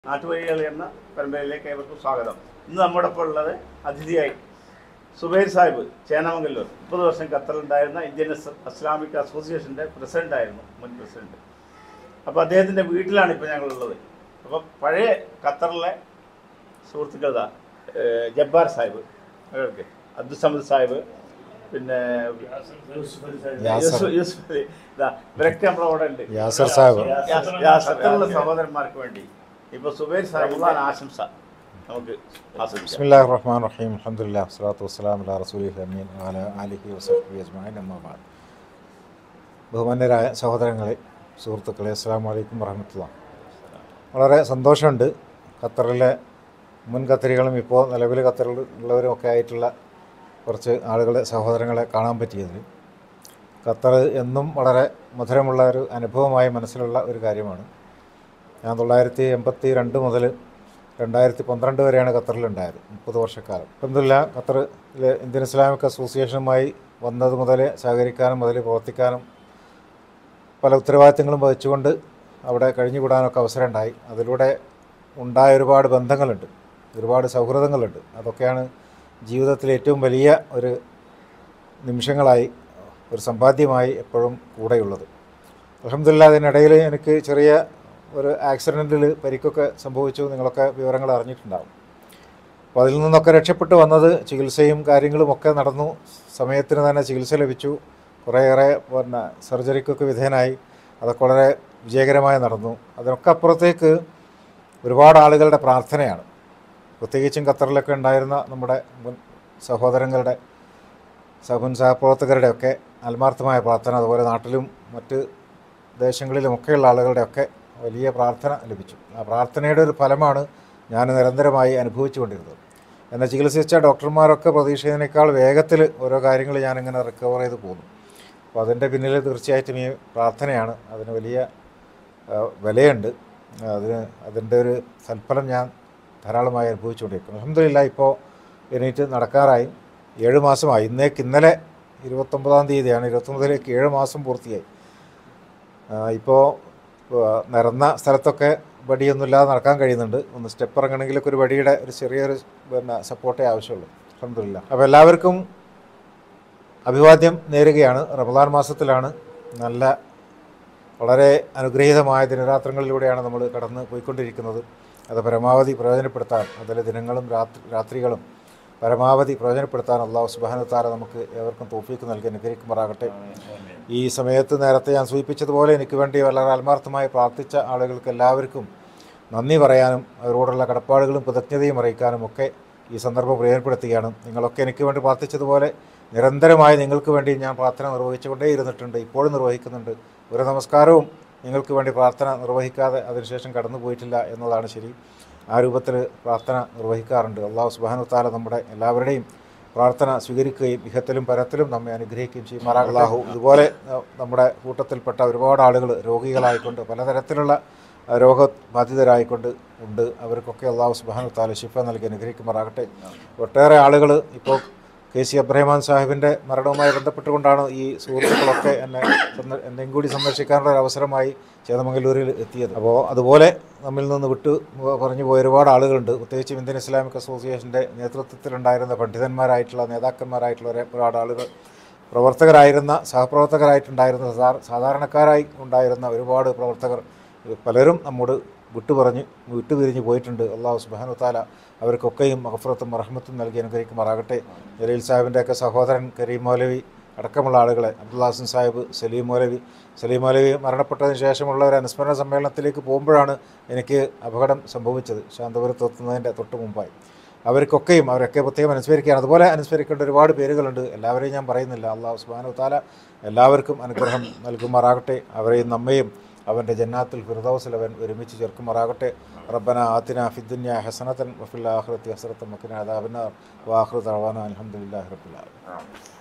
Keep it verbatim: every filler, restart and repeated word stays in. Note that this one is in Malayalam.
നാട്ടുവഴികൾ എന്ന പരമ്പരയിലേക്ക് ഏവർക്കും സ്വാഗതം. ഇന്ന് നമ്മുടെ ഒപ്പം ഉള്ളത് അതിഥിയായി സുബൈർ സാഹിബ് ചേന്നമംഗല്ലൂർ. മുപ്പത് വർഷം ഖത്തറിലുണ്ടായിരുന്ന ഇന്ത്യൻ ഇസ്ലാമിക് അസോസിയേഷൻ്റെ പ്രസിഡൻ്റായിരുന്നു, മുൻ പ്രസിഡന്റ്. അപ്പോൾ അദ്ദേഹത്തിൻ്റെ വീട്ടിലാണ് ഇപ്പോൾ ഞങ്ങളുള്ളത്. അപ്പോൾ പഴയ ഖത്തറിലെ സുഹൃത്തുക്കൾ ജബ്ബാർ സാഹിബ്, അബ്ദുസമദ് സാഹിബ്, പിന്നെ യൂസുഫ് അലി, ഇവരൊക്കെ നമ്മളവിടെ ഉണ്ട്. ഖത്തറിലെ സഹോദരന്മാർക്ക് വേണ്ടി ഇപ്പോൾ സുബൈർ സാഹിബ് ആശംസ നമുക്ക് ആശംസിക്കാം. ബിസ്മില്ലാഹിർ റഹ്മാനിർ റഹീം. അൽഹംദുലില്ലാഹി വസ്സലാത്തു വസ്സലാമു അലാ റസൂലിൽ അമീൻ വഅലാ ആലിഹി വസഹ്ബിഹി അജ്മഈൻ. അമ്മാ ബഅദ്. ബഹുമാന്യരായ സഹോദരങ്ങളെ, സുഹൃത്തുക്കളെ, അസ്സലാമു അലൈക്കും വറഹ്മത്തുള്ളാഹി. വളരെ സന്തോഷമുണ്ട് ഖത്തറിലെ മുൻ ഖത്തറികളും ഇപ്പോൾ നിലവിൽ ഖത്തറിൽ ഉള്ളവരും ഒക്കെ ആയിട്ടുള്ള കുറച്ച് ആളുകളെ, സഹോദരങ്ങളെ കാണാൻ പറ്റിയതിൽ. ഖത്തർ എന്നും വളരെ മധുരമുള്ള ഒരു അനുഭവമായി മനസ്സിലുള്ള ഒരു കാര്യമാണ്. ഞാൻ തൊള്ളായിരത്തി എൺപത്തി രണ്ട് മുതൽ രണ്ടായിരത്തി പന്ത്രണ്ട് വരെയാണ് ഖത്തറിലുണ്ടായത്, മുപ്പത് വർഷക്കാലം. അൽഹംദുലില്ലാഹ് ഖത്തറിലെ ഇന്ത്യൻ ഇസ്ലാമിക് അസോസിയേഷനുമായി വന്നത് മുതൽ സഹകരിക്കാനും മുതൽ പ്രവർത്തിക്കാനും പല ഉത്തരവാദിത്തങ്ങളും വഹിച്ചുകൊണ്ട് അവിടെ കഴിഞ്ഞുകൂടാനൊക്കെ അവസരം ഉണ്ടായി. അതിലൂടെ ഉണ്ടായ ഒരുപാട് ബന്ധങ്ങളുണ്ട്, ഒരുപാട് സൗഹൃദങ്ങളുണ്ട്. അതൊക്കെയാണ് ജീവിതത്തിലെ ഏറ്റവും വലിയ ഒരു നിമിഷങ്ങളായി, ഒരു സമ്പാദ്യമായി എപ്പോഴും കൂടെയുള്ളത്. അൽഹംദുലില്ലാഹ് അതിനിടയിൽ എനിക്ക് ചെറിയ ഒരു ആക്സിഡൻറ്റിൽ പരിക്കൊക്കെ സംഭവിച്ചു. നിങ്ങളൊക്കെ വിവരങ്ങൾ അറിഞ്ഞിട്ടുണ്ടാകും. അപ്പോൾ അതിൽ നിന്നൊക്കെ രക്ഷപ്പെട്ട് വന്നത് ചികിത്സയും കാര്യങ്ങളുമൊക്കെ നടന്നു. സമയത്തിന് തന്നെ ചികിത്സ ലഭിച്ചു. കുറേയേറെ പിന്നെ സർജറിക്കൊക്കെ വിധേയനായി. അതൊക്കെ വളരെ വിജയകരമായി നടന്നു. അതിനൊക്കെ അപ്പുറത്തേക്ക് ഒരുപാട് ആളുകളുടെ പ്രാർത്ഥനയാണ്. പ്രത്യേകിച്ചും ഖത്തറിലൊക്കെ ഉണ്ടായിരുന്ന നമ്മുടെ മുൻ സഹോദരങ്ങളുടെ, സഹുൻ സഹപ്രവർത്തകരുടെയൊക്കെ ആത്മാർത്ഥമായ പ്രാർത്ഥന, അതുപോലെ നാട്ടിലും മറ്റ് ദേശങ്ങളിലുമൊക്കെയുള്ള ആളുകളുടെയൊക്കെ വലിയ പ്രാർത്ഥന ലഭിച്ചു. ആ പ്രാർത്ഥനയുടെ ഒരു ഫലമാണ് ഞാൻ നിരന്തരമായി അനുഭവിച്ചു കൊണ്ടിരുന്നത്. എന്നെ ചികിത്സിച്ച ഡോക്ടർമാരൊക്കെ പ്രതീക്ഷിച്ചതിനേക്കാൾ വേഗത്തിൽ ഓരോ കാര്യങ്ങൾ ഞാനിങ്ങനെ റിക്കവർ ചെയ്ത് പോകുന്നു. അപ്പോൾ അതിൻ്റെ പിന്നിൽ തീർച്ചയായിട്ടും ഈ പ്രാർത്ഥനയാണ്. അതിന് വലിയ വിലയുണ്ട്. അതിന് അതിൻ്റെ ഒരു സൽഫലം ഞാൻ ധാരാളമായി അനുഭവിച്ചുകൊണ്ടിരിക്കുന്നു. അൽഹംദുലില്ലാഹ് ഇപ്പോൾ എണീറ്റ് നടക്കാറായി. ഏഴ് മാസമായി. ഇന്നേക്ക് ഇന്നലെ ഇരുപത്തൊമ്പതാം തീയതിയാണ്. ഇരുപത്തൊമ്പതിലേക്ക് ഏഴ് മാസം പൂർത്തിയായി. ഇപ്പോൾ നിരന്ന സ്ഥലത്തൊക്കെ വടിയൊന്നുമില്ലാതെ നടക്കാൻ കഴിയുന്നുണ്ട്. ഒന്ന് സ്റ്റെപ്പ് ഇറങ്ങണമെങ്കിലൊക്കെ ഒരു വടിയുടെ ഒരു ചെറിയൊരു പിന്നെ സപ്പോർട്ടേ ആവശ്യമുള്ളൂ. അൽഹംദുലില്ലാഹ്. അപ്പോൾ എല്ലാവർക്കും അഭിവാദ്യം നേരുകയാണ്. റമദാൻ മാസത്തിലാണ്. നല്ല വളരെ അനുഗ്രഹീതമായ ദിനരാത്രങ്ങളിലൂടെയാണ് നമ്മൾ കടന്ന് പോയിക്കൊണ്ടിരിക്കുന്നത്. അത് പരമാവധി പ്രയോജനപ്പെടുത്താൻ, അതിലെ ദിനങ്ങളും രാത്രി രാത്രികളും പരമാവധി പ്രയോജനപ്പെടുത്താൻ അല്ലാഹു സുബ്ഹാനഹു വ തആല നമുക്ക് ഏവർക്കും തൗഫീഖ് നൽകി അനുഗ്രഹിക്കുമാറാകട്ടെ. ഈ സമയത്ത് നേരത്തെ ഞാൻ സൂചിപ്പിച്ചതുപോലെ എനിക്ക് വേണ്ടി വളരെ ആത്മാർത്ഥമായി പ്രാർത്ഥിച്ച ആളുകൾക്ക് എല്ലാവർക്കും നന്ദി പറയാനും അവരോടുള്ള കടപ്പാടുകളും കൃതജ്ഞതയും അറിയിക്കാനും ഒക്കെ ഈ സന്ദർഭം പ്രയോജനപ്പെടുത്തുകയാണ്. നിങ്ങളൊക്കെ എനിക്ക് വേണ്ടി പ്രാർത്ഥിച്ചതുപോലെ നിരന്തരമായി നിങ്ങൾക്ക് വേണ്ടി ഞാൻ പ്രാർത്ഥന നിർവഹിച്ചുകൊണ്ടേ ഇരുന്നിട്ടുണ്ട്, ഇപ്പോഴും നിർവഹിക്കുന്നുണ്ട്. ഒരു നമസ്കാരവും നിങ്ങൾക്ക് വേണ്ടി പ്രാർത്ഥന നിർവഹിക്കാതെ അതിനുശേഷം കടന്നു പോയിട്ടില്ല എന്നതാണ് ശരി. ആ രൂപത്തിൽ പ്രാർത്ഥന നിർവഹിക്കാറുണ്ട്. അല്ലാഹു സുബ്ഹാനഹു വ തആല നമ്മുടെ എല്ലാവരുടെയും പ്രാർത്ഥന സ്വീകരിക്കുകയും ഇഹത്തിലും പരത്തിലും നമ്മെ അനുഗ്രഹിക്കുകയും ചെയ്യുമാറാകട്ടെ. അല്ലാഹു ഇതുപോലെ നമ്മുടെ കൂട്ടത്തിൽപ്പെട്ട ഒരുപാട് ആളുകൾ രോഗികളായിക്കൊണ്ട് പലതരത്തിലുള്ള രോഗബാധിതരായിക്കൊണ്ട് ഉണ്ട്. അവർക്കൊക്കെ അല്ലാഹു സുബ്ഹാനഹു വ തആല ശിഫ നൽകി അനുഗ്രഹിക്കുമാറാകട്ടെ. ഒട്ടേറെ ആളുകൾ ഇപ്പോൾ കെ സി അബ്ദുറഹ്മാൻ സാഹിബിൻ്റെ മരണവുമായി ബന്ധപ്പെട്ടുകൊണ്ടാണ് ഈ സുഹൃത്തുക്കളൊക്കെ എന്നെ എന്നെയും കൂടി സന്ദർശിക്കാനുള്ള ഒരു അവസരമായി ചേന്നമംഗല്ലൂരിൽ എത്തിയത്. അപ്പോൾ അതുപോലെ നമ്മിൽ നിന്ന് വിട്ടു പറഞ്ഞു പോയ ഒരുപാട് ആളുകളുണ്ട്. പ്രത്യേകിച്ചും ഇന്ത്യൻ ഇസ്ലാമിക് അസോസിയേഷൻ്റെ നേതൃത്വത്തിലുണ്ടായിരുന്ന പണ്ഡിതന്മാരായിട്ടുള്ള നേതാക്കന്മാരായിട്ടുള്ള ഒരുപാട് ആളുകൾ, പ്രവർത്തകരായിരുന്ന സഹപ്രവർത്തകരായിട്ടുണ്ടായിരുന്ന സാധാരണക്കാരായി ഉണ്ടായിരുന്ന ഒരുപാട് പ്രവർത്തകർ പലരും നമ്മോട് വിട്ടുപറഞ്ഞ് വിട്ടുപിരിഞ്ഞ് പോയിട്ടുണ്ട്. അല്ലാഹു സുബ്ഹാനഹു വ തആല അവർക്കൊക്കെയും മഗ്ഫിറത്തും റഹ്മത്തും നൽകി അനുഗ്രഹിക്കുമാറാകട്ടെ. ജലീൽ സാഹിബിൻ്റെയൊക്കെ സഹോദരൻ കരീം മൗലവി അടക്കമുള്ള ആളുകളെ, അബ്ദുൽ ഹാസൻ സാഹിബ്, സലീം മൗലവി സലീം മൗലവി മരണപ്പെട്ടതിന് ശേഷമുള്ള ഒരു അനുസ്മരണ സമ്മേളനത്തിലേക്ക് പോകുമ്പോഴാണ് എനിക്ക് അപകടം സംഭവിച്ചത്, ശാന്തപുരത്ത് എത്തുന്നതിൻ്റെ തൊട്ട് മുമ്പായി. അവർക്കൊക്കെയും അവരൊക്കെ പ്രത്യേകം അനുസ്മരിക്കുകയാണ്. അതുപോലെ അനുസ്മരിക്കേണ്ട ഒരുപാട് പേരുകളുണ്ട്, എല്ലാവരെയും ഞാൻ പറയുന്നില്ല. അല്ലാഹു സുബ്ഹാനഹു വ തആല എല്ലാവർക്കും അനുഗ്രഹം നൽകുമാറാകട്ടെ. അവരെയും നമ്മയും അവൻ്റെ ജന്നാത്തുൽ ഫിർദൗസിൽ അവൻ ഒരുമിച്ച് ചേർക്കുമാറാകട്ടെ. റബ്ബന ആതിനാ ഫിദ്ദുനിയ ഹസനതൻ വഫിൽ ആഖിറതി ഹസനതൻ വഖിനാ അദാബന്നാർ. വആഖിറു ദഅവാനാ അൽഹംദുലില്ലാഹി റബ്ബിൽ ആലമീൻ.